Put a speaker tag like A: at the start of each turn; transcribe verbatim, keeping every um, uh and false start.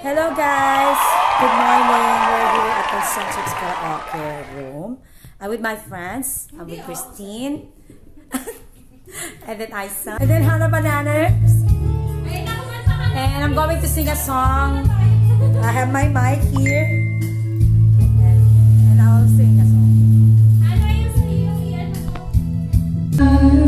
A: Hello guys! Good morning! We're here at the Concentrix Karaoke Room. I'm with my friends. I'm with Kristine. And then Eiza. And then Hanna Bananas. And I'm going to sing a song. I have my mic here. And, and I'll sing a song.